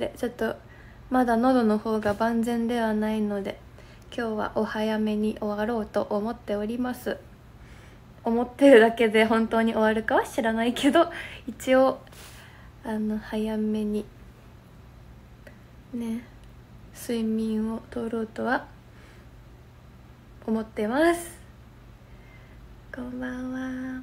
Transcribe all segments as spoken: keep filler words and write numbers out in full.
でちょっとまだ喉の方が万全ではないので今日はお早めに終わろうと思っております。思ってるだけで本当に終わるかは知らないけど一応あの早めにね睡眠をとろうとは思ってます。こんばんは。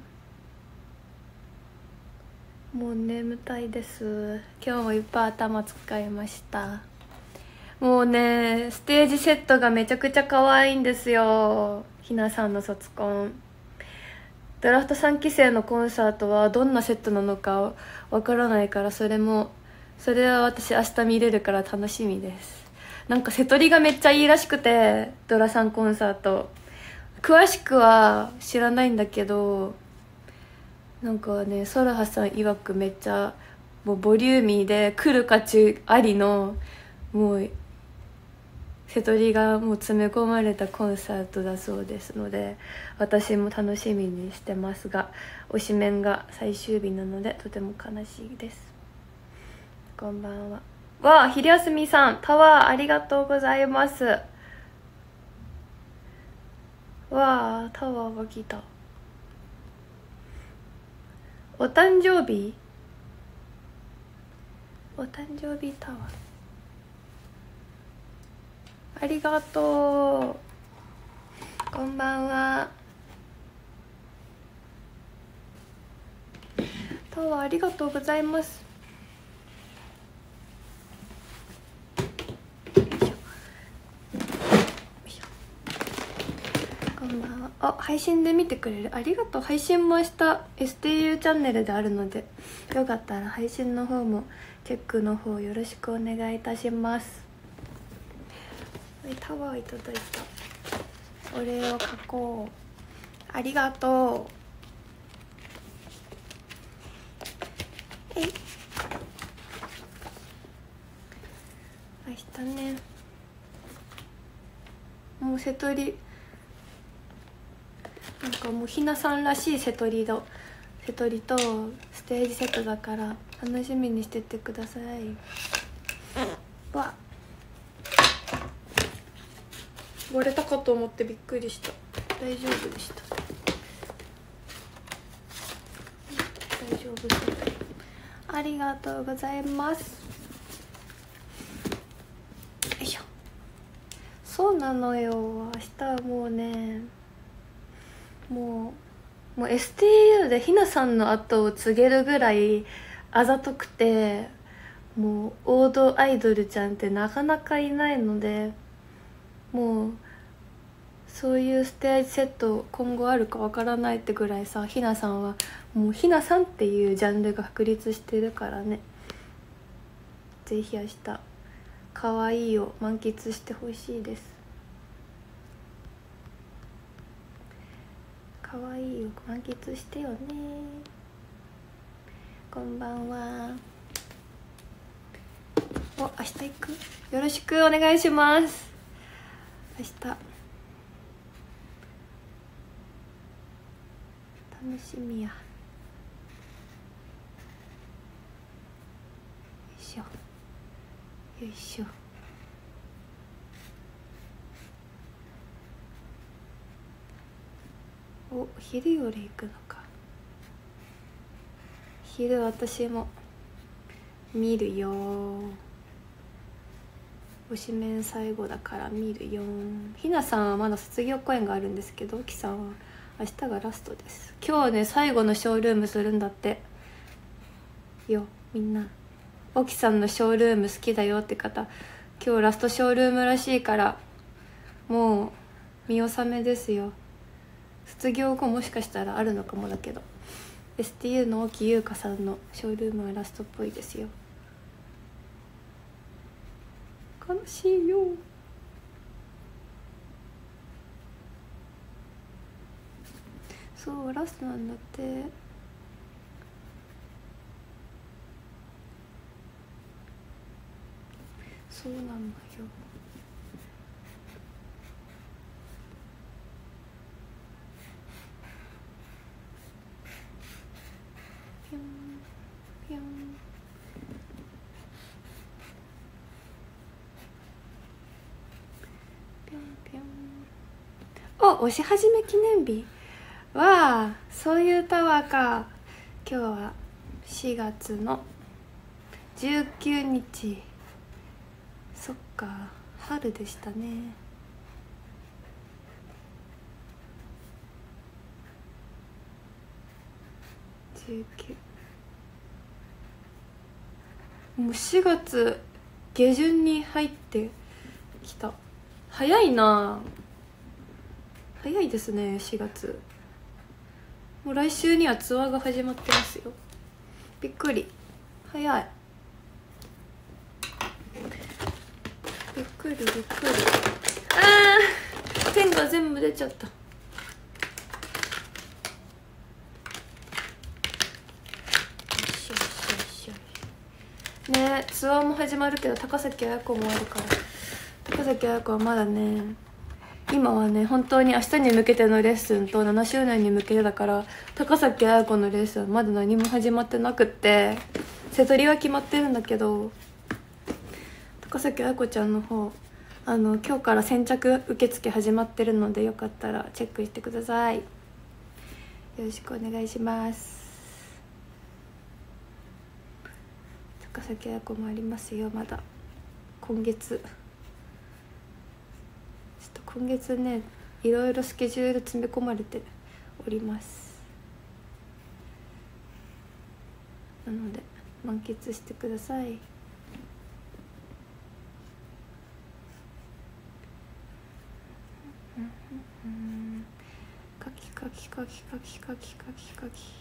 もう眠たいです。今日もいっぱい頭使いました。もうねステージセットがめちゃくちゃ可愛いんですよ。ひなさんの卒コンドラフトさんき生のコンサートはどんなセットなのかわからないから、それもそれは私明日見れるから楽しみです。なんか瀬戸りがめっちゃいいらしくて、ドラさんコンサート詳しくは知らないんだけど、なんかねソラハさん曰くめっちゃもうボリューミーで来る価値ありのもう瀬戸りがもう詰め込まれたコンサートだそうですので、私も楽しみにしてますが、推しメンが最終日なのでとても悲しいです。こんばんは。わあ、昼休みさんタワーありがとうございます。わあ、タワーが来た。お誕生日お誕生日タワーありがとう。こんばんは。タワーありがとうございます。こんばんは。あ、配信で見てくれる、ありがとう。配信も明日 エスティーユー チャンネルであるので、よかったら配信の方もチェックの方よろしくお願いいたします。タワーいただいた、お礼を書こう。ありがとう。えい、明日ねもう瀬戸りなんかもうひなさんらしい瀬戸りの瀬戸りとステージセットだから楽しみにしてってください。わっ、割れたかと思ってびっくりした。大丈夫でした。大丈夫そう。ありがとうございます。よいしょ。そうなのよ、明日はもうねもうもう エスティーユー でひなさんの後を告げるぐらいあざとくて、もう王道アイドルちゃんってなかなかいないので、もうそういうステージセット今後あるかわからないってぐらいさ、ひなさんはもうひなさんっていうジャンルが確立してるからね、ぜひ明日可愛いを満喫してほしいです。可愛いを満喫してよね。こんばんは。お、明日行く？よろしくお願いします。明日楽しみや。よいしょよいしょ。お、昼より行くのか。昼私も見るよ。推しメン最後だから見るよ。ひなさんはまだ卒業公演があるんですけど、沖さんは明日がラストです。今日ね最後のショールームするんだってよ。みんな沖さんのショールーム好きだよって方、今日ラストショールームらしいからもう見納めですよ。卒業後もしかしたらあるのかもだけど、 エスティーユー の沖優香さんのショールームはラストっぽいですよ。悲しいよ。そうラストなんだって。そうなんだよ。ぴょんぴょん。 推し始め記念日わあ、そういうタワーか。今日はしがつのじゅうくにち。そっか、春でしたね。じゅうく、もうしがつ下旬に入ってきた。早いな。早いですね。しがつ、もう来週にはツアーが始まってますよ。びっくり。早い。びっくりびっくり。あー、ペンが全部出ちゃった。よしよしよしよし。ね、ツアーも始まるけど高崎彩子もあるから。高崎彩子はまだね、今はね、本当に明日に向けてのレッスンとななしゅうねんに向けてだから、高崎彩子のレッスンはまだ何も始まってなくって、瀬戸りは決まってるんだけど、高崎彩子ちゃんの方、あの今日から先着受付始まってるので、よかったらチェックしてください。よろしくお願いします。高崎彩子もありますよ、まだ今月。ちょっと今月ね、いろいろスケジュール詰め込まれております。なので満喫してください。カキカキカキカキカキカキカキ。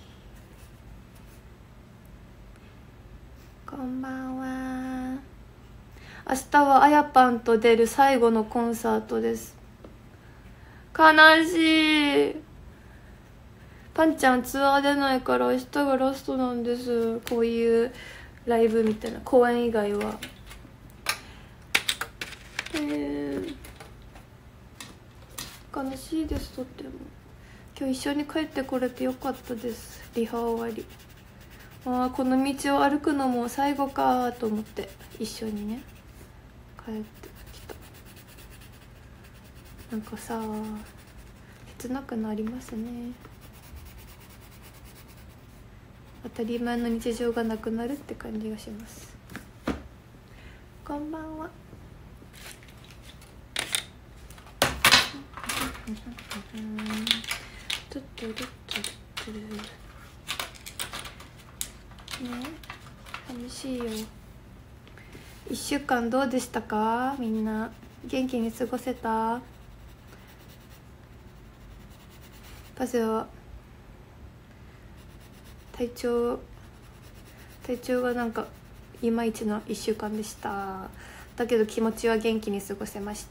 こんばんは。明日はあやぱんと出る最後のコンサートです。悲しい。パンちゃんツアー出ないから明日がラストなんです。こういうライブみたいな公演以外は。えー、悲しいです。とっても今日一緒に帰ってこれてよかったです。リハ終わり、ああこの道を歩くのも最後かと思って一緒にね帰ってきた。なんかさ、切なくなりますね。当たり前の日常がなくなるって感じがします。こんばんは。トゥトゥルトゥルトゥルね、寂しいよ。いっしゅうかんどうでしたか？みんな元気に過ごせた？パセは体調体調がなんかいまいちのいっしゅうかんでした。だけど気持ちは元気に過ごせました。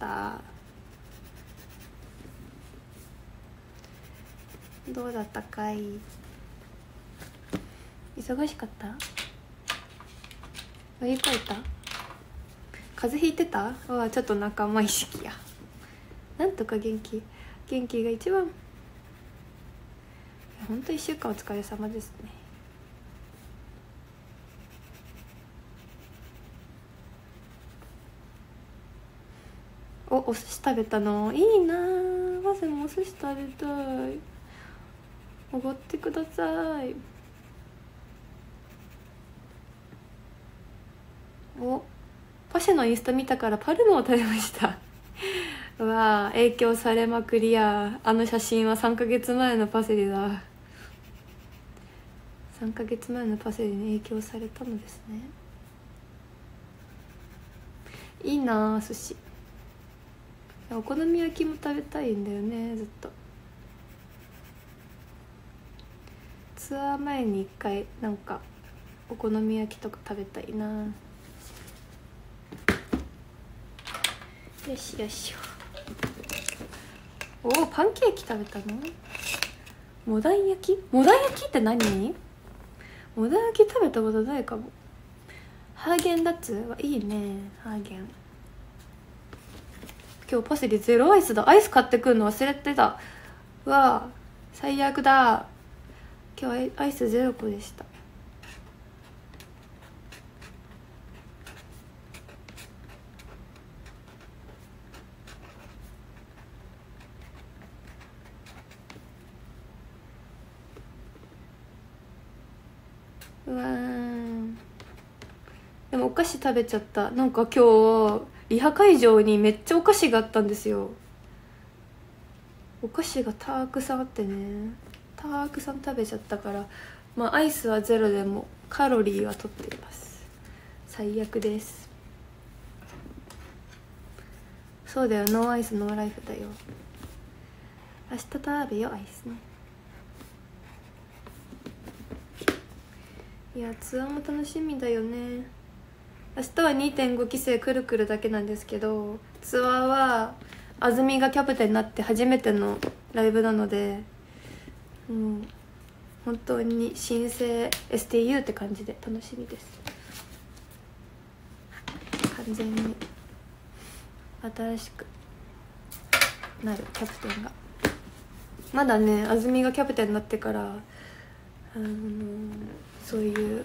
どうだったかい？忙しかった？乗り越えた？風邪ひいてた？わ、ちょっと仲間意識や。なんとか元気元気が一番。ほんといっしゅうかんお疲れ様ですね。お、お寿司食べたのいいな。まずもお寿司食べたい。おごってください。お、パシェのインスタ見たからパルムを食べました。うわあ、影響されまくりや。あの写真はさんかげつまえのパセリだ。さんかげつまえのパセリに影響されたのですね。いいなあ、寿司。お好み焼きも食べたいんだよね、ずっと。ツアー前に一回なんかお好み焼きとか食べたいな。よしよし。おお、パンケーキ食べたの？モダン焼き？モダン焼きって何？モダン焼き食べたことないかも。ハーゲンダッツはいいね。ハーゲン。今日パセリゼロアイスだ。アイス買ってくるの忘れてた。うわあ、最悪だ。今日アイスゼロ個でした。 うわー、でもお菓子食べちゃった。なんか今日リハ会場にめっちゃお菓子があったんですよ。お菓子がたくさんあってね、たくさん食べちゃったから、まあアイスはゼロでもカロリーはとっています。最悪です。そうだよ、ノーアイスノーライフだよ。明日食べよアイスね。いや、ツアーも楽しみだよね。明日は にてんご 期生くるくるだけなんですけど、ツアーは安住がキャプテンになって初めてのライブなので、うん、本当に新生 エスティーユー って感じで楽しみです。完全に新しくなるキャプテンが。まだね、安住がキャプテンになってから、あのー、そういう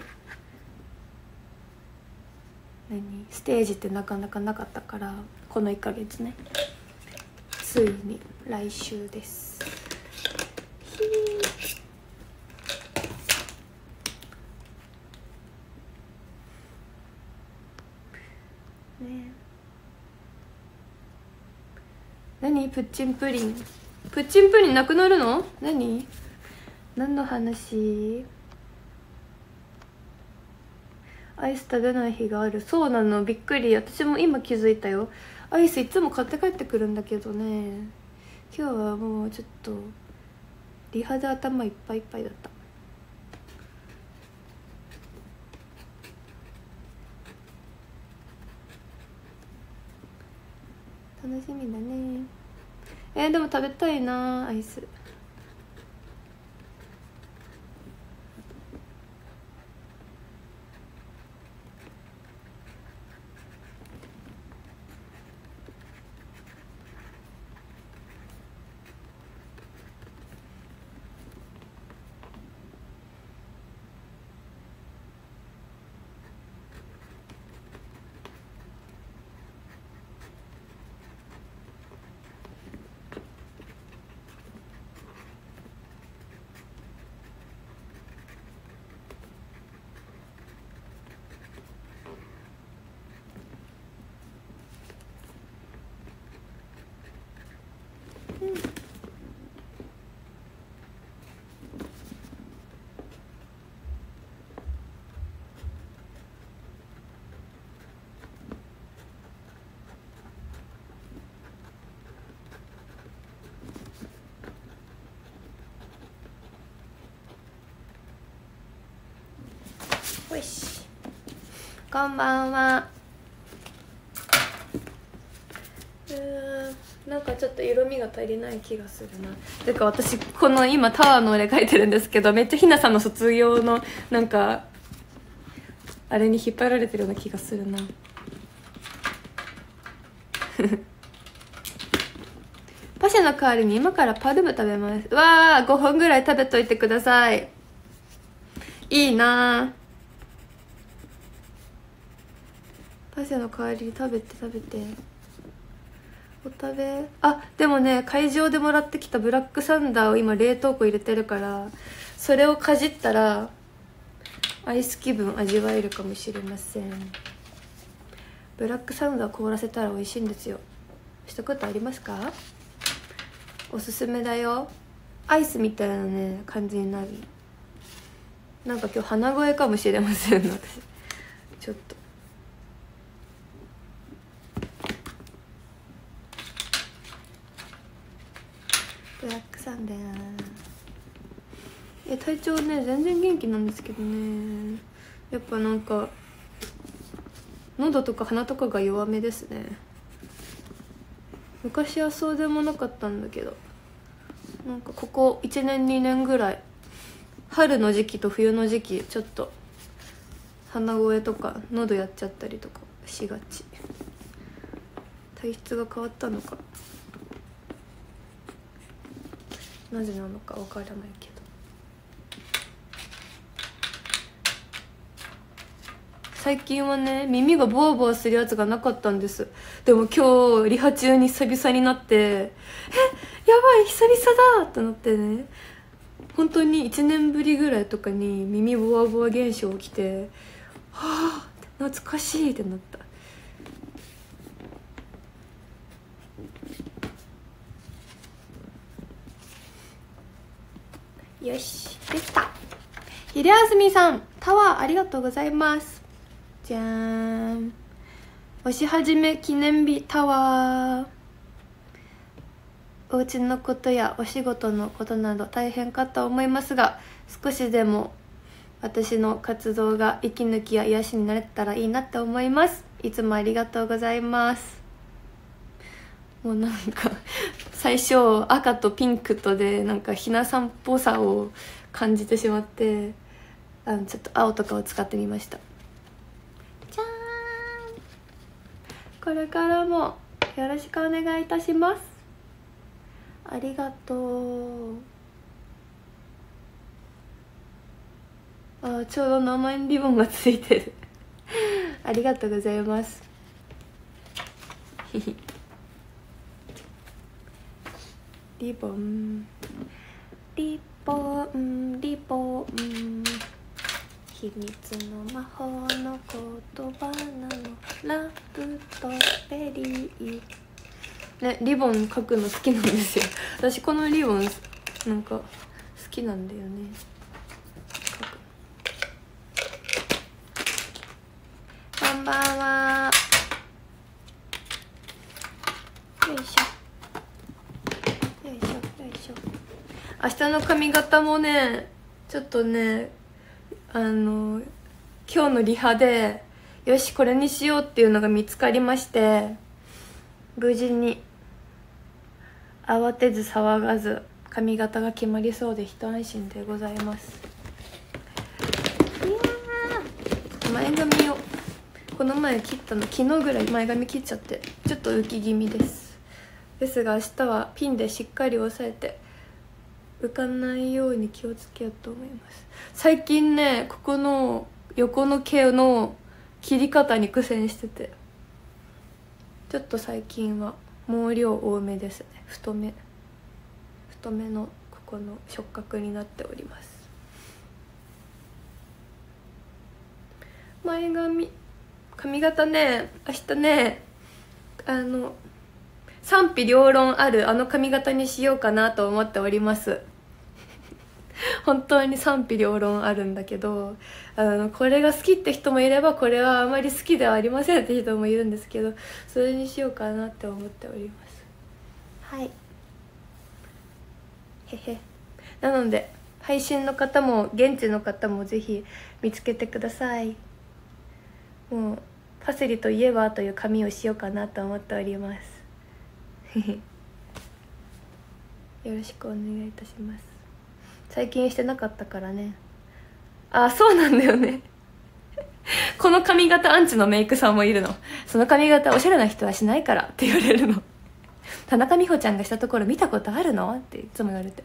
何ステージってなかなかなかったから、このいっかげつね、ついに来週です。ね、何プッチンプリン、プッチンプリンなくなるの？何何の話？アイス食べない日がある。そうなの、びっくり。私も今気づいたよ。アイスいつも買って帰ってくるんだけどね、今日はもうちょっとリハで頭いっぱいいっぱいだった。楽しみだね。えー、でも食べたいなアイス。よし、こんばんは。うーん、なんかちょっと色味が足りない気がするな。てか私この今タワーの俺描いてるんですけど、めっちゃひなさんの卒業のなんかあれに引っ張られてるような気がするな。パシェの代わりに今からパルム食べます。わー、ごほんぐらい食べといてください。いいな。パシェの代わりに食べて食べて。お食べ。あ、でもね、会場でもらってきたブラックサンダーを今冷凍庫入れてるから、それをかじったらアイス気分味わえるかもしれません。ブラックサンダー凍らせたら美味しいんですよ。したことありますか？おすすめだよ。アイスみたいなね感じになる。なんか今日鼻声かもしれません私ちょっと。ブラックサンダー。え、体調ね全然元気なんですけどね、やっぱなんか喉とか鼻とかが弱めですね。昔はそうでもなかったんだけど、なんかここいちねんにねんぐらい春の時期と冬の時期ちょっと鼻声とか喉やっちゃったりとかしがち。体質が変わったのかなぜなのかわからないけど、最近はね耳がボワボワするやつがなかったんです。でも今日リハ中に久々になって、え、やばい久々だってなってね、 本当にいちねんぶりぐらいとかに耳ボワボワ現象起きて、はあ懐かしいってなった。よしできた。ひであずみさんタワーありがとうございます。じゃーん、おしはじめ記念日タワー。お家のことやお仕事のことなど大変かと思いますが、少しでも私の活動が息抜きや癒しになれたらいいなって思います。いつもありがとうございます。もうなんか最初赤とピンクとでなんかひなさんっぽさを感じてしまって、あのちょっと青とかを使ってみました。じゃーん、これからもよろしくお願いいたします。ありがとう。あ、ちょうど名前にリボンがついてるありがとうございますリボンリボンリボン、秘密の魔法の言葉なのラブとベリーね。リボン描くの好きなんですよ。私このリボンなんか好きなんだよね。こんばんは。よいしょよいしょよいしょ。明日の髪型もね、ちょっとね、あの今日のリハでよしこれにしようっていうのが見つかりまして、無事に慌てず騒がず髪型が決まりそうで一安心でございます。いやー、前髪をこの前切ったの、昨日ぐらい前髪切っちゃってちょっと浮き気味です。ですが明日はピンでしっかり押さえて浮かないように気をつけようと思います。最近ね、ここの横の毛の切り方に苦戦してて、ちょっと最近は毛量多めですね。太め太めのここの触覚になっております。前髪髪型ね、明日ね、あの賛否両論あるあの髪型にしようかなと思っております本当に賛否両論あるんだけど、あのこれが好きって人もいれば、これはあまり好きではありませんって人もいるんですけど、それにしようかなって思っております。はい、へへ。なので配信の方も現地の方もぜひ見つけてください。もうパセリといえばという髪をしようかなと思っておりますよろしくお願いいたします。最近してなかったからね。あ、そうなんだよねこの髪型アンチのメイクさんもいるの。その髪型おしゃれな人はしないからって言われるの田中美穂ちゃんがしたところ見たことあるのっていつも言われて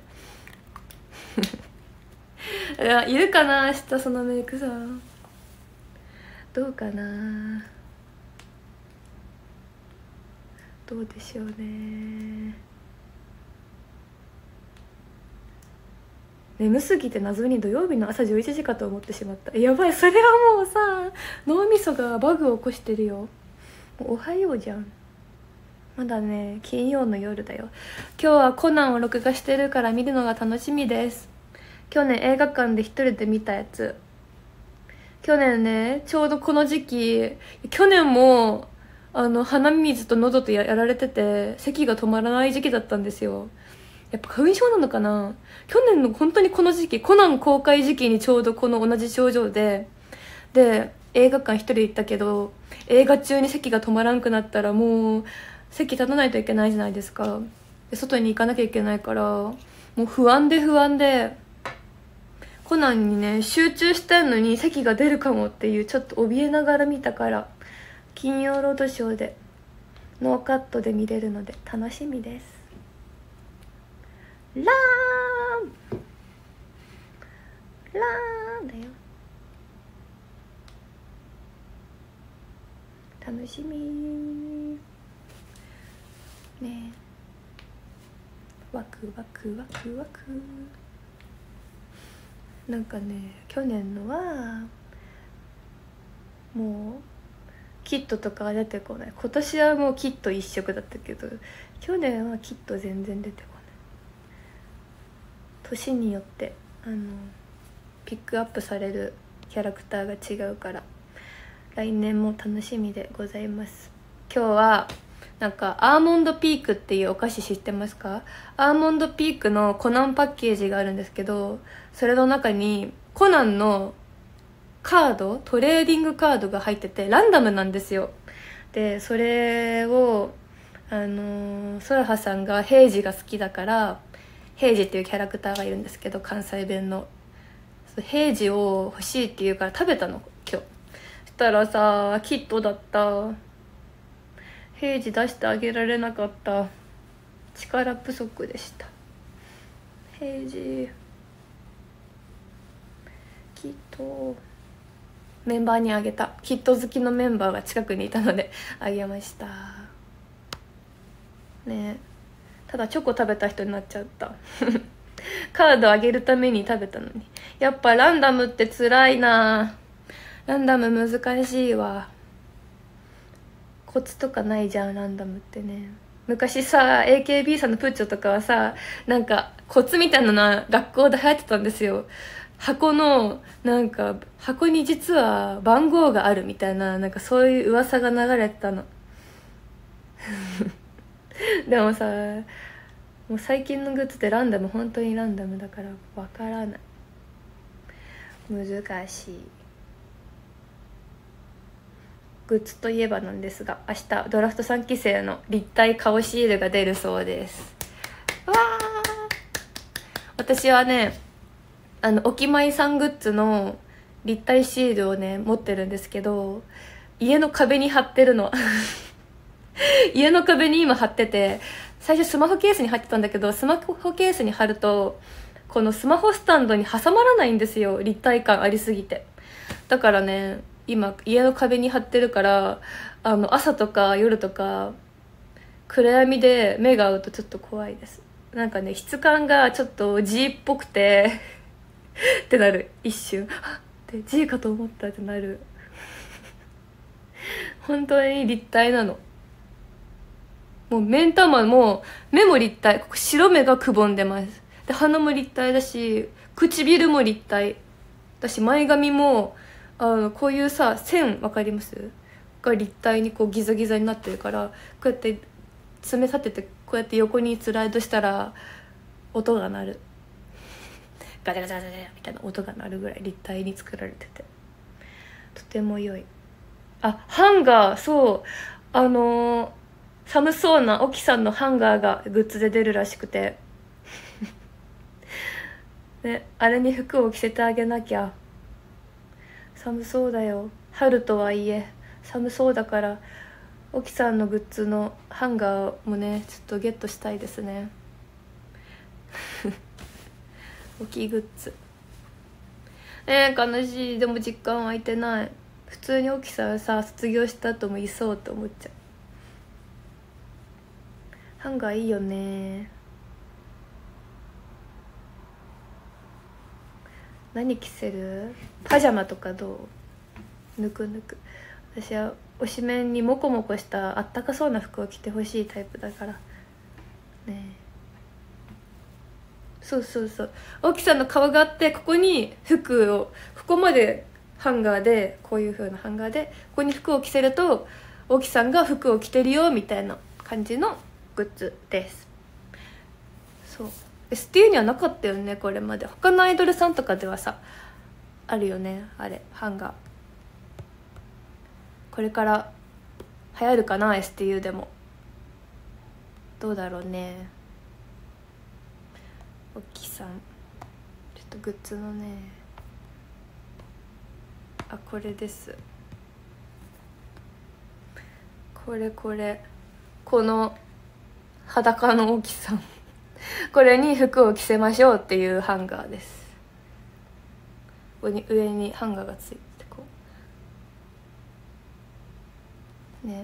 いや、いるかな明日そのメイクさん。どうかな、どうでしょうね。眠すぎて謎に土曜日の朝じゅういちじかと思ってしまった。やばい、それはもうさ、脳みそがバグを起こしてるよ。もうおはようじゃん。まだね、金曜の夜だよ。今日はコナンを録画してるから見るのが楽しみです。去年映画館で一人で見たやつ。去年ね、ちょうどこの時期、去年もあの鼻水と喉と や, やられてて咳が止まらない時期だったんですよ。やっぱ花粉症なのかな。去年の本当にこの時期、コナン公開時期にちょうどこの同じ症状で、で映画館一人で行ったけど、映画中に咳が止まらんくなったらもう席立たないといけないじゃないですか。で外に行かなきゃいけないから、もう不安で不安で、コナンにね集中してんのに席が出るかもっていう、ちょっと怯えながら見たから、金曜ロードショーでノーカットで見れるので楽しみです。ラーンラーンだよ。楽しみね。ワクワクワクワク。 なんかね去年のはもうキットとかは出てこない。今年はもうキット一色だったけど、去年はキット全然出てこない。年によってあのピックアップされるキャラクターが違うから来年も楽しみでございます。今日はなんかアーモンドピークっていうお菓子知ってますか？アーモンドピークのコナンパッケージがあるんですけど、それの中にコナンのカード、トレーディングカードが入っててランダムなんですよ。でそれをあのソラハさんが平次が好きだから、平次っていうキャラクターがいるんですけど関西弁の、平次を欲しいって言うから食べたの今日。そしたらさキットだった。平次出してあげられなかった。力不足でした。平次キットメンバーにあげた。キット好きのメンバーが近くにいたのであげましたね。ただチョコ食べた人になっちゃったカードあげるために食べたのに。やっぱランダムってつらいな。ランダム難しいわ。コツとかないじゃんランダムってね。昔さ エーケービー さんのプッチョとかはさ、なんかコツみたいなのは学校で流行ってたんですよ。箱のなんか箱に実は番号があるみたいな、なんかそういう噂が流れてたのでもさもう最近のグッズってランダム、本当にランダムだからわからない。難しい。グッズといえばなんですが、明日ドラフトさんき生の立体顔シールが出るそうです。わー、私はねあのおきまいさんグッズの立体シールをね持ってるんですけど、家の壁に貼ってるの家の壁に今貼ってて、最初スマホケースに貼ってたんだけど、スマホケースに貼るとこのスマホスタンドに挟まらないんですよ、立体感ありすぎて。だからね今家の壁に貼ってるから、あの朝とか夜とか暗闇で目が合うとちょっと怖いです。なんかね質感がちょっと G っぽくてってなる。一瞬って G かと思ったってなる本当に立体なの。もう目ん玉も目も立体、ここ白目がくぼんでます。で鼻も立体だし、唇も立体だし、前髪もあのこういうさ線わかりますが立体にこうギザギザになってるから、こうやって爪立ててこうやって横にスライドしたら音が鳴る。ガチャガチャガチャガチャみたいな音が鳴るぐらい立体に作られててとても良い。あ、ハンガー、そうあのー、寒そうな沖さんのハンガーがグッズで出るらしくてね、あれに服を着せてあげなきゃ。寒そうだよ、春とはいえ寒そうだから、沖さんのグッズのハンガーもねちょっとゲットしたいですね沖グッズえー、悲しい。でも実感湧いてない。普通に沖さんさ卒業した後もいそうって思っちゃう。ハンガーいいよね。何着せる？パジャマとかどう？ぬくぬく。私は推しメンにモコモコしたあったかそうな服を着てほしいタイプだからね。そうそうそう、沖さんの顔があって、ここに服を、ここまでハンガーで、こういう風なハンガーでここに服を着せると沖さんが服を着てるよみたいな感じのグッズです。そう エスティーユー にはなかったよねこれまで。他のアイドルさんとかではさあるよね、あれハンガー。これから流行るかな エスティーユー でも。どうだろうね。おきさんちょっとグッズのね、あこれです、これこれこの裸のおきさんこれに服を着せましょうっていうハンガーです。上に上にハンガーがついてこうね、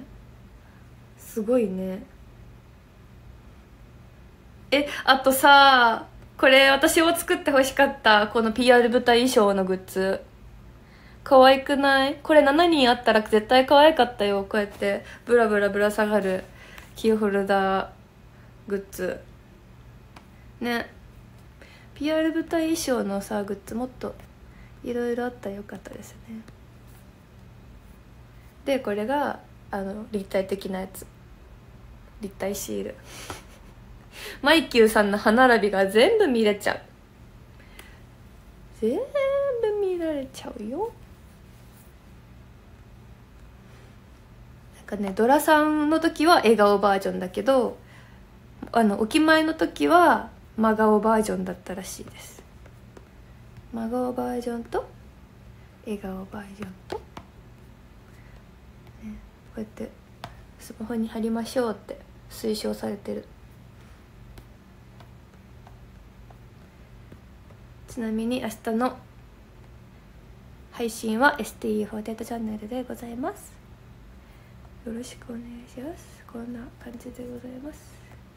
すごいね。えあとさこれ私を作ってほしかった。この ピーアール 舞台衣装のグッズ可愛くない？これしちにんあったら絶対可愛かったよ。こうやってブラブラぶら下がるキーホルダーグッズね。 ピーアール 舞台衣装のさグッズもっといろいろあったらよかったですね。でこれがあの立体的なやつ、立体シールマイキューさんの歯並びが全部見れちゃう。全部見られちゃうよ。なんかね、ドラさんの時は笑顔バージョンだけど、あのおきまいの時は真顔バージョンだったらしいです。真顔バージョンと笑顔バージョンと、ね、こうやってスマホに貼りましょうって推奨されてる。ちなみに明日の配信は エスティーフォーティーエイト チャンネルでございます。よろしくお願いします。こんな感じでございます。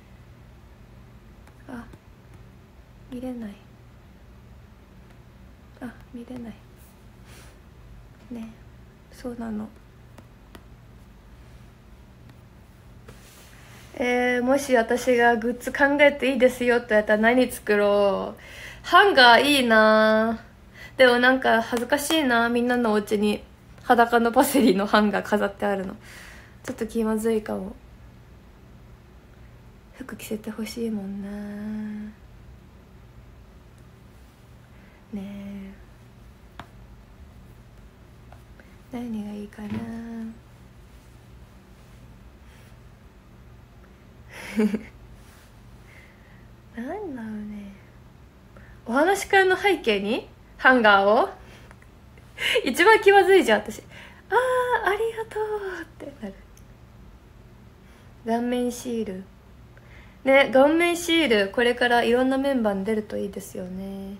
あ、見れない。あ、見れないね。そうなの。えー、もし私がグッズ考えていいですよってやったら何作ろう。ハンガーいいな。でもなんか恥ずかしいな、みんなのお家に裸のパセリのハンガー飾ってあるのちょっと気まずいかも。服着せてほしいもんな。ねえ、何がいいかな。なんだろうね。お話し会の背景にハンガーを一番気まずいじゃん私。あーありがとうってなる。顔面シールね、顔面シールこれからいろんなメンバーに出るといいですよね。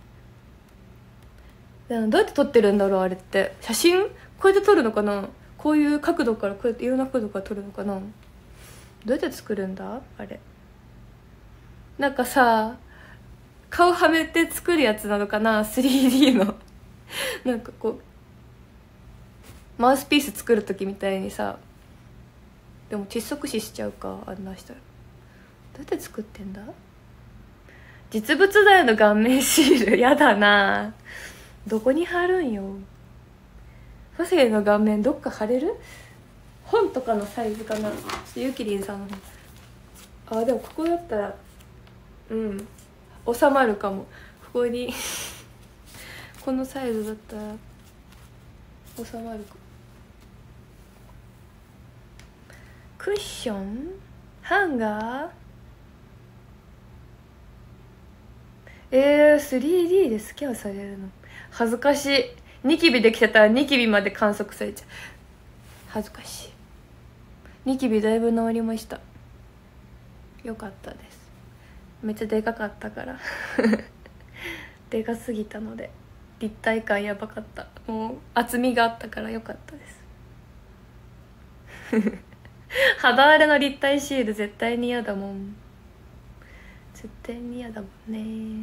でもどうやって撮ってるんだろうあれって。写真こうやって撮るのかな。こういう角度からこうやっていろんな角度から撮るのかな。どうやって作るんだあれ。なんかさ顔はめて作るやつなのかな スリーディー のなんかこうマウスピース作る時みたいにさ。でも窒息死しちゃうかあんなしたら。どうやって作ってんだ。実物大の顔面シールやだな。どこに貼るんよ。パセリの顔面どっか貼れる。本とかのサイズかな。ちょっとゆきりんさんのあ、でもここだったらうん収まるかも。ここにこのサイズだったら収まるか。クッションハンガーえー、スリーディー でスキャンされるの恥ずかしい。ニキビできてたらニキビまで観測されちゃう。恥ずかしい。ニキビだいぶ治りました。よかったです。めっちゃでかかったからでかすぎたので立体感やばかった。もう厚みがあったからよかったです肌荒れの立体シール絶対に嫌だもん。絶対に嫌だもんね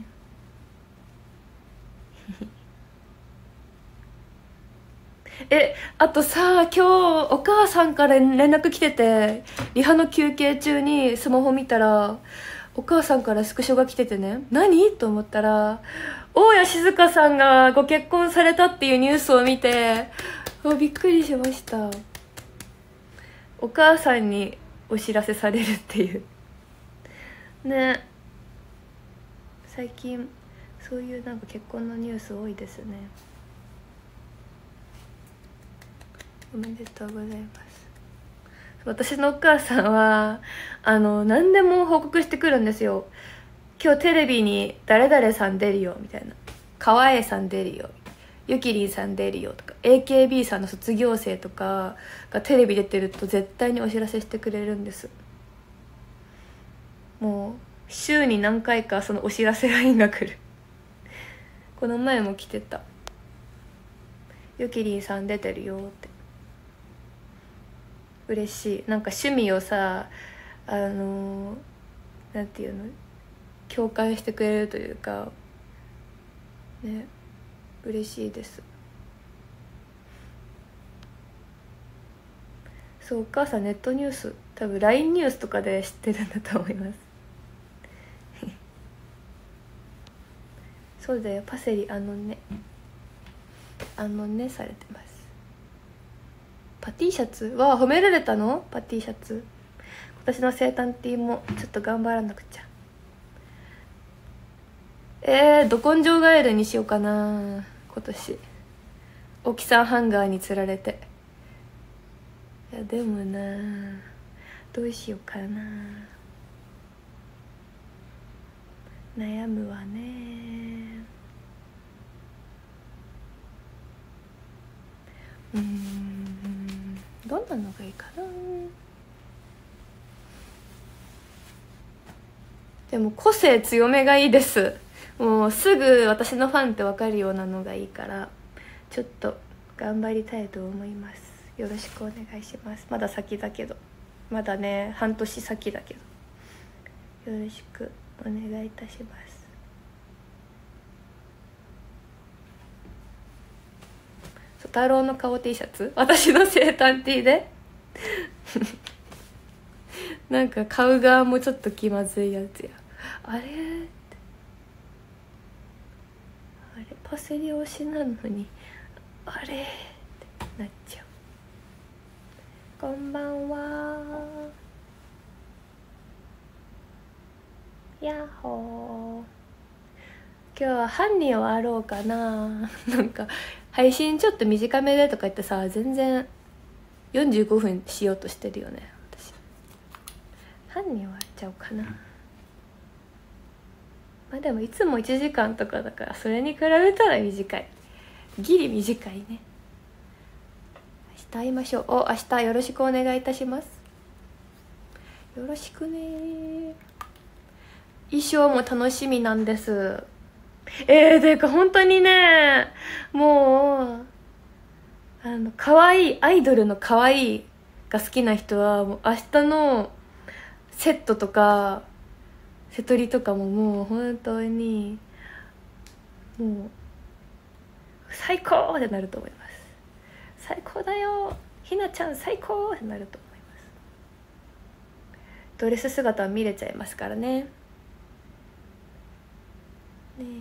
え、あとさ、今日お母さんから連絡来てて、リハの休憩中にスマホ見たらお母さんからスクショが来ててね、何と思ったら大谷静香さんがご結婚されたっていうニュースを見て、びっくりしました。お母さんにお知らせされるっていうね。最近そういうなんか結婚のニュース多いですね。おめでとうございます。私のお母さんはあの何でも報告してくるんですよ。今日テレビに誰々さん出るよみたいな、川栄さん出るよ、ゆきりんさん出るよとか、 エーケービー さんの卒業生とかがテレビ出てると絶対にお知らせしてくれるんです。もう週に何回かそのお知らせラインが来るこの前も来てた。ゆきりんさん出てるよって。嬉しい。なんか趣味をさ、あのなんていうの、 共感してくれるというかね、嬉しいです。そう、お母さんネットニュース多分 ライン ニュースとかで知ってるんだと思いますそうだよ、パセリあのねあのねされてます。パティシャツは褒められたの？パティシャツ、今年の生誕ティーもちょっと頑張らなくちゃ。えー、ど根性ガエルにしようかな今年。沖さんハンガーにつられて。いやでもな、どうしようかな、悩むわね。うーん、どんなのがいいかな。でも個性強めがいいです。もうすぐ私のファンって分かるようなのがいいから、ちょっと頑張りたいと思います。よろしくお願いします。まだ先だけど、まだね半年先だけど、よろしくお願いいたします。太郎の顔 T シャツ、私の生誕 T でなんか買う側もちょっと気まずいやつや。あれってあれパセリ推しなのにあれってなっちゃう。こんばんは、やっほー。今日は犯人をあろうかななんか配信ちょっと短めでとか言ってさ、全然よんじゅうごふんしようとしてるよね私。犯人終わっちゃおうかな。まあでもいつもいちじかんとかだから、それに比べたら短い、ギリ短いね。明日会いましょう。お、明日よろしくお願いいたします。よろしくね。衣装も楽しみなんです。えー、ていうか本当にね、もうあの可愛いアイドルの可愛いが好きな人はもう明日のセットとか瀬戸りとかももう本当にもう最高ってなると思います。最高だよひなちゃん最高ってなると思います。ドレス姿は見れちゃいますからね。ね、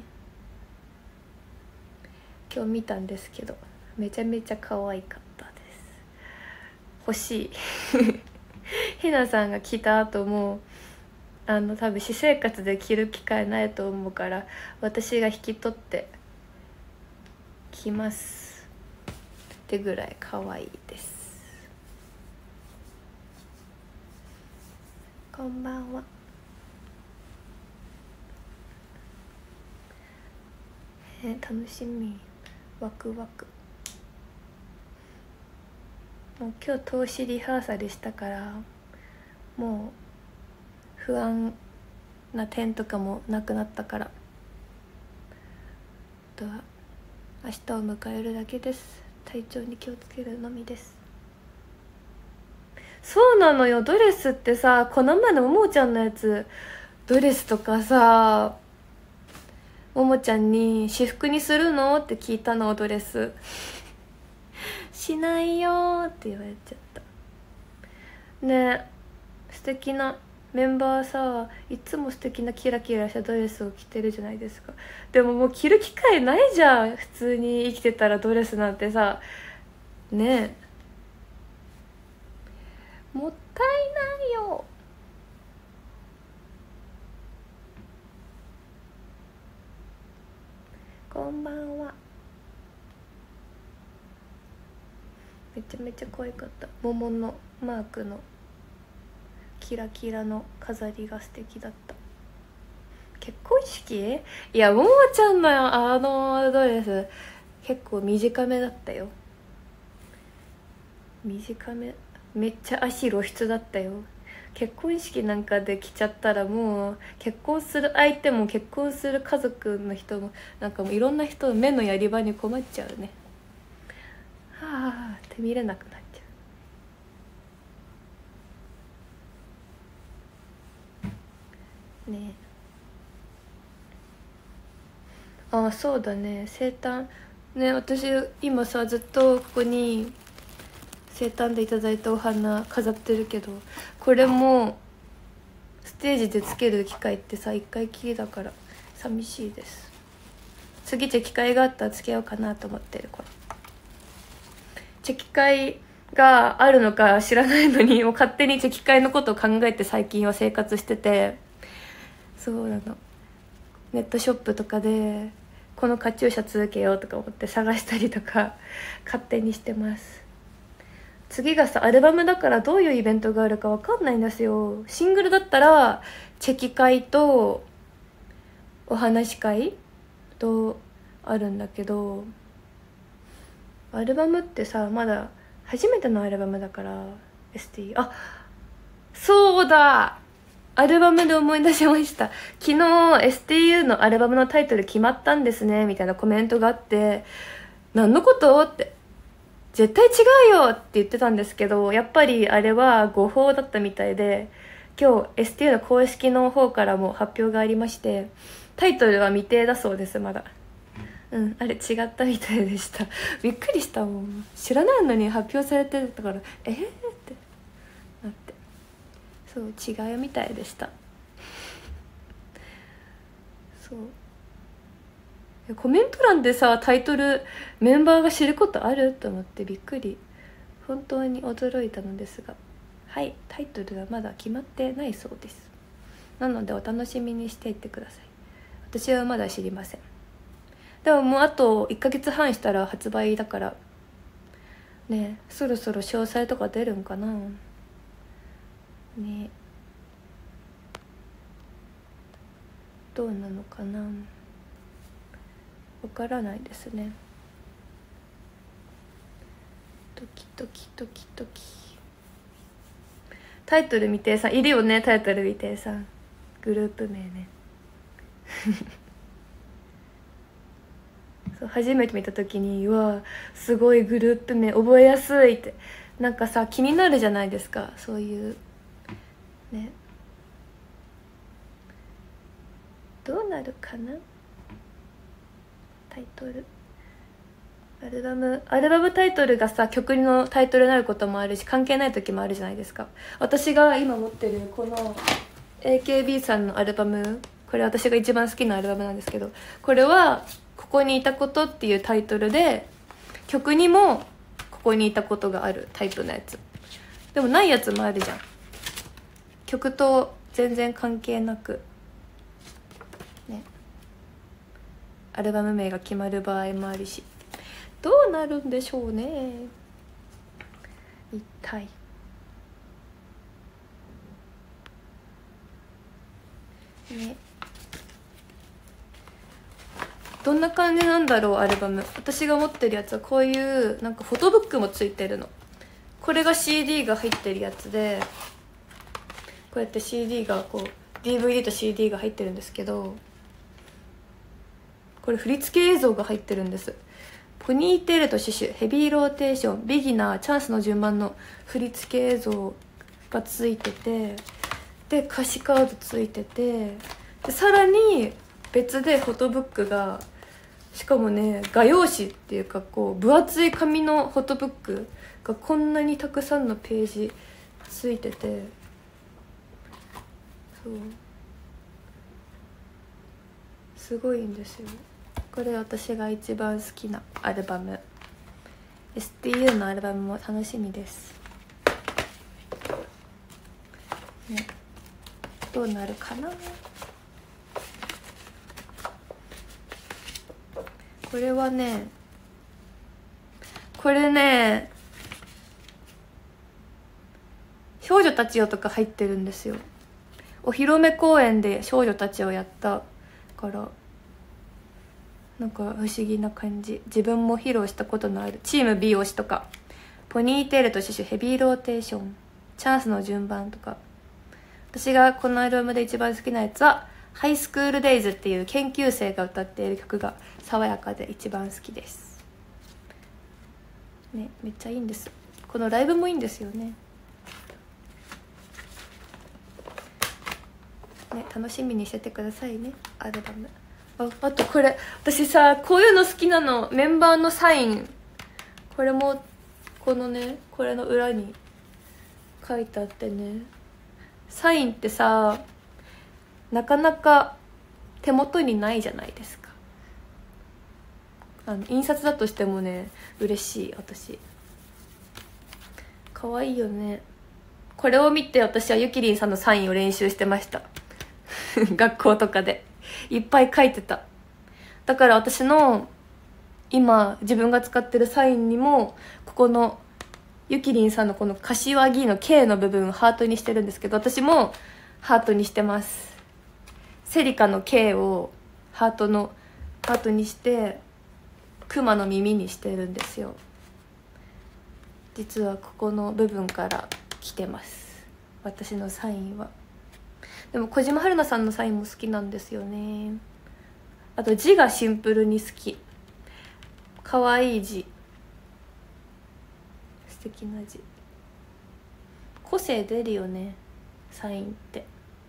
今日見たんですけどめちゃめちゃ可愛かったです。欲しいひなさんが着た後もあの多分私生活で着る機会ないと思うから、私が引き取って着ますってぐらい可愛いです。こんばんは。えー、楽しみ、ワクワク。もう今日通しリハーサルしたからもう不安な点とかもなくなったから、あとは明日を迎えるだけです。体調に気をつけるのみです。そうなのよ、ドレスってさ、この前のももちゃんのやつドレスとかさ、ももちゃんに私服にするのって聞いたの。ドレスしないよって言われちゃったね。素敵なメンバーさ、いつも素敵なキラキラしたドレスを着てるじゃないですか。でももう着る機会ないじゃん、普通に生きてたらドレスなんてさねえ、もったいないよ。こんばんは。めちゃめちゃ可愛かった。桃のマークのキラキラの飾りが素敵だった。結婚式？いや、ももちゃんのあのドレス結構短めだったよ。短め、めっちゃ足露出だったよ。結婚式なんかで着ちゃったらもう結婚する相手も結婚する家族の人もなんかもういろんな人目のやり場に困っちゃうね。はあって見れなくなっちゃうね。 あ、そうだね、生誕ね。私今さずっとここに生誕でいただいたお花飾ってるけど、これもステージでつける機会ってさ一回きりだから寂しいです。次チェキ会があったらつけようかなと思ってる。これチェキ会があるのか知らないのに、もう勝手にチェキ会のことを考えて最近は生活してて、そうなの、ネットショップとかでこのカチューシャ続けようとか思って探したりとか勝手にしてます。次がさアルバムだからどういうイベントがあるか分かんないんですよ。シングルだったらチェキ会とお話し会とあるんだけど、アルバムってさまだ初めてのアルバムだから エスティー、 あ、そうだ、アルバムで思い出しました。昨日 エスティーユー のアルバムのタイトル決まったんですねみたいなコメントがあって、何のことって絶対違うよって言ってたんですけど、やっぱりあれは誤報だったみたいで、今日 エスティーユー の公式の方からも発表がありまして、タイトルは未定だそうです。まだ、うん、あれ違ったみたいでした。びっくりしたもん、知らないのに発表されてたからえー、ってなって、そう違うみたいでした。そうコメント欄でさタイトルメンバーが知ることあると思ってびっくり、本当に驚いたのですが、はい、タイトルはまだ決まってないそうです。なのでお楽しみにしていってください。私はまだ知りません。でももうあといっかげつはんしたら発売だからね、そろそろ詳細とか出るんかなね。どうなのかな、わからないですね。ドキドキドキドキ。タイトル未定さんいるよね。タイトル未定さんグループ名ねそう初めて見た時にうわすごいグループ名覚えやすいってなんかさ気になるじゃないですか、そういうね。どうなるかなタイトル。アルバムアルバムタイトルがさ曲のタイトルになることもあるし関係ない時もあるじゃないですか。私が今持ってるこの エーケービー さんのアルバム、これ私が一番好きなアルバムなんですけど、これはここにいたことっていうタイトルで、曲にもここにいたことがあるタイプのやつでもないやつもあるじゃん、曲と全然関係なくね、アルバム名が決まる場合もあるし、どうなるんでしょうね一体。ね、どんな感じなんだろうアルバム。私が持ってるやつはこういうなんかフォトブックもついてるの。これが シーディー が入ってるやつで、こうやって シーディー がこう ディーブイディー と シーディー が入ってるんですけど、これ振り付け映像が入ってるんです。ポニーテールとシュシュ、ヘビーローテーション、ビギナー、チャンスの順番の振り付け映像がついてて、で歌詞カードついてて、でさらに別でフォトブックが、しかもね画用紙っていうかこう分厚い紙のフォトブックがこんなにたくさんのページついてて、そうすごいんですよ。これ私が一番好きなアルバム、 エスティーユー のアルバムも楽しみです、ね、どうなるかな。これはねこれね少女たちよとか入ってるんですよ。お披露目公演で少女たちをやったからなんか不思議な感じ。自分も披露したことのあるチーム B 推しとか、ポニーテールとシュシュ、ヘビーローテーション、チャンスの順番とか。私がこのアルバムで一番好きなやつはハイスクールデイズっていう研究生が歌っている曲が爽やかで一番好きですね。めっちゃいいんです。このライブもいいんですよね。ね、楽しみにしててくださいねアルバム。 ああとこれ私さこういうの好きなの。メンバーのサイン、これもこのねこれの裏に書いてあってね、サインってさなかなか手元にないじゃないですか。あの印刷だとしてもね嬉しい。私可愛いよね。これを見て私はゆきりんさんのサインを練習してました学校とかでいっぱい書いてた。だから私の今自分が使ってるサインにもここのゆきりんさんのこの柏木の K の部分をハートにしてるんですけど、私もハートにしてます。セリカの K をハートのハートにしてクマの耳にしてるんですよ。実はここの部分から来てます、私のサインは。でも小島春菜さんのサインも好きなんですよね。あと字がシンプルに好き。かわいい字、素敵な字、個性出るよねサインって。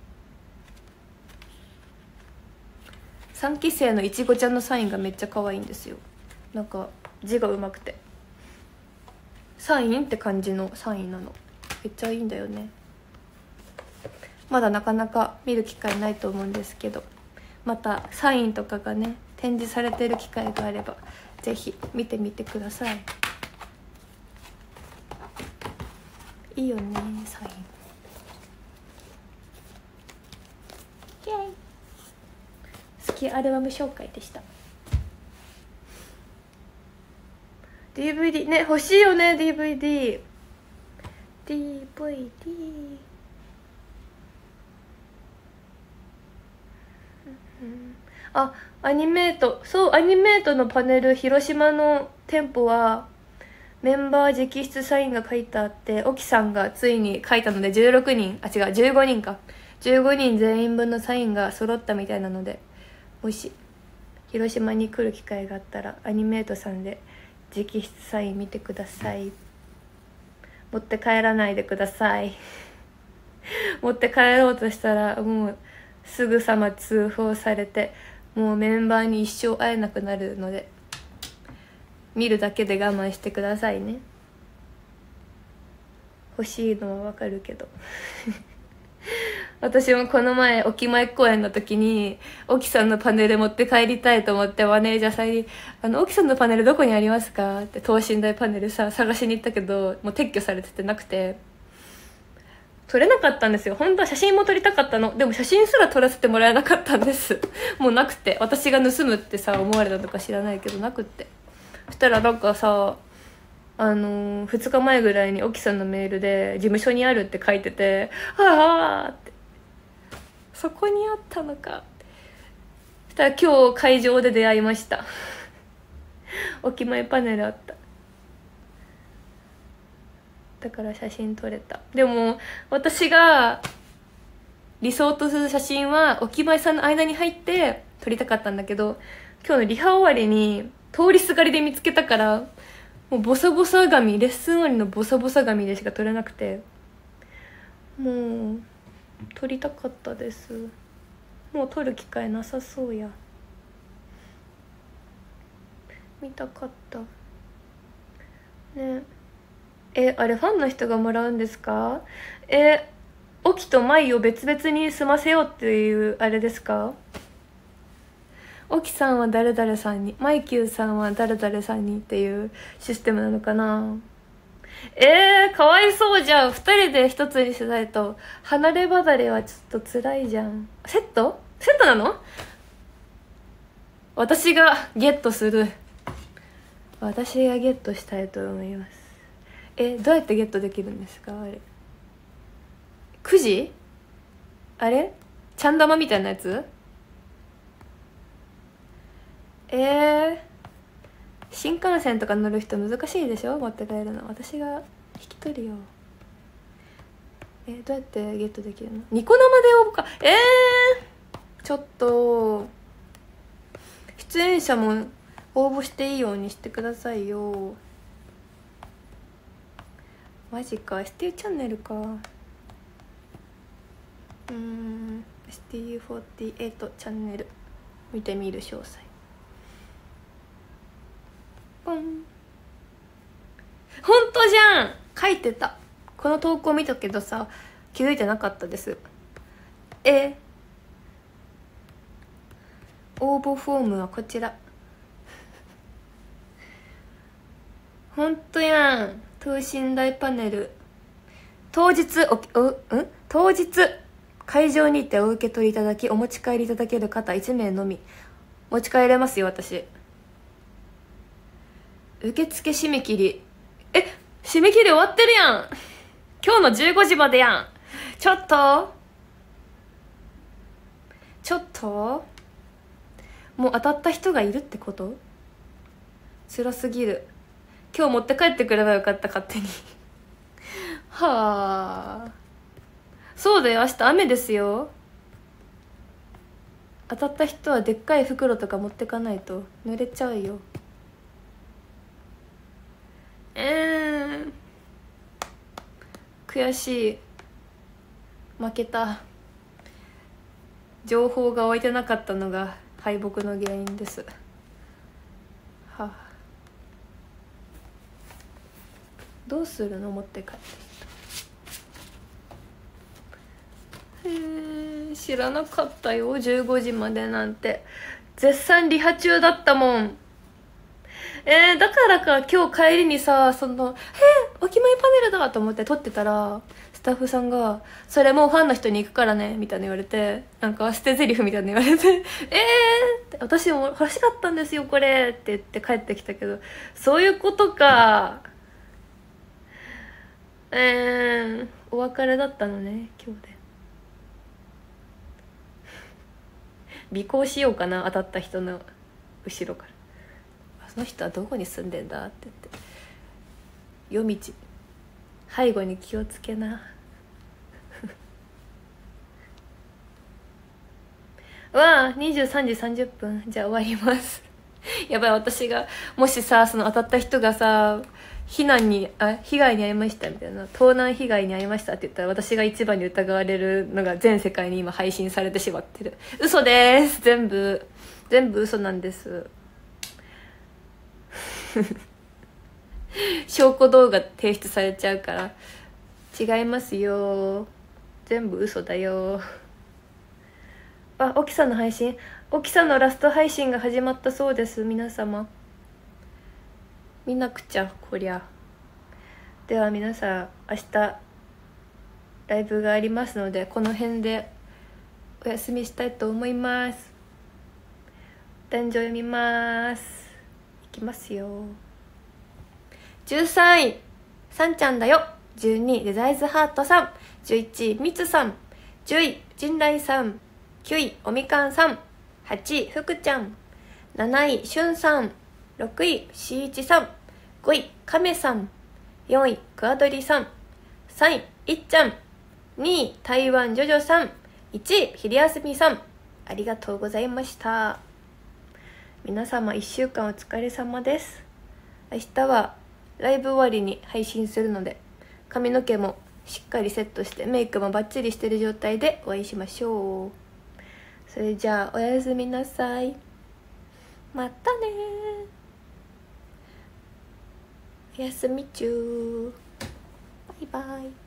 さんき生のいちごちゃんのサインがめっちゃ可愛いんですよ。なんか字がうまくてサインって感じのサインなの。めっちゃいいんだよね。まだなかなか見る機会ないと思うんですけど、またサインとかがね展示されてる機会があればぜひ見てみてください。いいよねサイン。イエイ。好きアルバム紹介でした。 ディーブイディー ね欲しいよね。 ディーブイディー ディーブイディー あ、アニメート、そうアニメートのパネル、広島の店舗はメンバー直筆サインが書いてあって、沖さんがついに書いたのでじゅうろくにん、あ違うじゅうごにんか、じゅうごにん全員分のサインが揃ったみたいなので、もし広島に来る機会があったらアニメートさんで直筆サイン見てください。持って帰らないでください持って帰ろうとしたらもうすぐさま通報されて、もうメンバーに一生会えなくなるので、見るだけで我慢してくださいね。欲しいのはわかるけど私もこの前沖前公演の時に沖さんのパネル持って帰りたいと思ってマネージャーさんに「あの沖さんのパネルどこにありますか?」って等身大パネルさ探しに行ったけど、もう撤去されててなくて撮れなかったんですよ。本当は写真も撮りたかったの。でも写真すら撮らせてもらえなかったんですもうなくて、私が盗むってさ思われたとか知らないけどなくって、そしたらなんかさあのー、ふつかまえぐらいに沖さんのメールで事務所にあるって書いてて、はあってそこにあったのか。そしたら今日会場で出会いました沖前パネルあった。だから写真撮れた。でも私が理想とする写真は沖前さんの間に入って撮りたかったんだけど、今日のリハ終わりに通りすがりで見つけたから、もうボサボサ髪、レッスン終わりのボサボサ髪でしか撮れなくて、もう撮りたかったです。もう撮る機会なさそうや。見たかったね。え、あれファンの人がもらうんですか？え、オキとマイを別々に済ませようっていうあれですか？オキさんは誰々さんに、マイキューさんは誰々さんにっていうシステムなのかな。えー、かわいそうじゃん。二人で一つにしないと。離れ離れはちょっと辛いじゃん。セット？セットなの？私がゲットする。私がゲットしたいと思います。え、どうやってゲットできるんですかあれ。くじ？あれちゃん玉みたいなやつ？えー、新幹線とか乗る人難しいでしょ持って帰るの。私が引き取るよ。えー、どうやってゲットできるの？ニコ生で応募か。えー、ちょっと出演者も応募していいようにしてくださいよ。マジか。 エスティー チャンネルか。うーん エスティーフォーティーエイト チャンネル見てみる詳細。ポン。本当じゃん、書いてた。この投稿見たけどさ気づいてなかったです。え応募フォームはこちら。ほんとやん。等身大パネル当日おおん当日会場にてお受け取りいただきお持ち帰りいただける方いち名のみ。持ち帰れますよ。私受付締め切り、え締め切り終わってるやん。今日のじゅうごじまでやん。ちょっとちょっともう当たった人がいるってこと？辛すぎる。今日持って帰ってくればよかった、勝手に。はあ、そうだよ、明日雨ですよ。当たった人はでっかい袋とか持ってかないと濡れちゃうよ。えー、悔しい。負けた。情報が置いてなかったのが敗北の原因です。はあ、どうするの持って帰って。へえ、知らなかったよ、じゅうごじまでなんて。絶賛リハ中だったもん。えー、だからか今日帰りにさ、その「えー、お決まりパネルだ!」と思って撮ってたら、スタッフさんが「それもうファンの人に行くからね」みたいな言われて、なんか捨て台詞みたいな言われて「えー!」って私も欲しかったんですよこれって言って帰ってきたけど、そういうことか。えー、お別れだったのね今日で。尾行しようかな、当たった人の後ろから。その人はどこに住んでんだって言って、夜道背後に気をつけな。わあ、にじゅうさんじさんじゅっぷん。じゃあ終わります。やばい、私がもしさ、その当たった人がさ避難にあ被害に遭いましたみたいな、盗難被害に遭いましたって言ったら、私が一番に疑われるのが全世界に今配信されてしまってる。嘘です。全部全部嘘なんです。証拠動画提出されちゃうから。違いますよ、全部嘘だよ。あ、オキさんの配信、オキさんのラスト配信が始まったそうです。皆様見なくちゃこりゃ。では皆さん、明日ライブがありますので、この辺でお休みしたいと思います。誕生読みます。いきますよ。じゅうさんいさんちゃんだよ。じゅうにいデザイズハートさん、じゅういちいみつさん、じゅうい陣来さん、きゅういおみかんさん、はちいふくちゃん、なないしゅんさん、ろくいしいちさん、ごいかめさん、よんいくわどりさん、さんいいっちゃん、にい台湾ジョジョさん、いちいひりやすみさん。ありがとうございました。皆様いっしゅうかんお疲れ様です。明日はライブ終わりに配信するので、髪の毛もしっかりセットしてメイクもバッチリしてる状態でお会いしましょう。それじゃあおやすみなさい。またね。おやすみちゅー。バイバイ。